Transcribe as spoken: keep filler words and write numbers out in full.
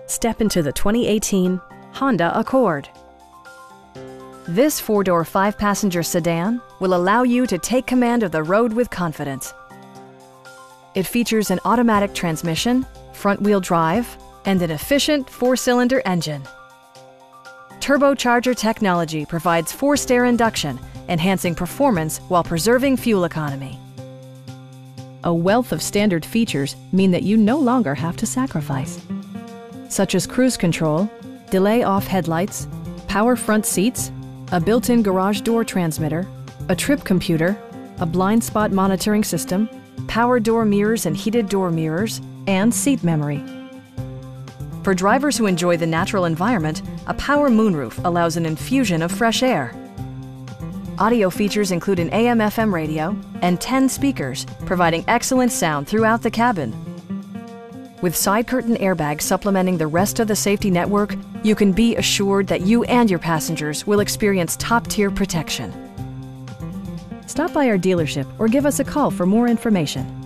Step into the twenty eighteen Honda Accord. This four-door, five-passenger sedan will allow you to take command of the road with confidence. It features an automatic transmission, front-wheel drive, and an efficient four-cylinder engine. Turbocharger technology provides forced air induction, enhancing performance while preserving fuel economy. A wealth of standard features mean that you no longer have to sacrifice, such as cruise control, delay-off headlights, power front seats, a built-in garage door transmitter, a trip computer, a blind spot monitoring system, power door mirrors and heated door mirrors, and seat memory. For drivers who enjoy the natural environment, a power moonroof allows an infusion of fresh air. Audio features include an A M F M radio and ten speakers, providing excellent sound throughout the cabin. With side curtain airbags supplementing the rest of the safety network, you can be assured that you and your passengers will experience top-tier protection. Stop by our dealership or give us a call for more information.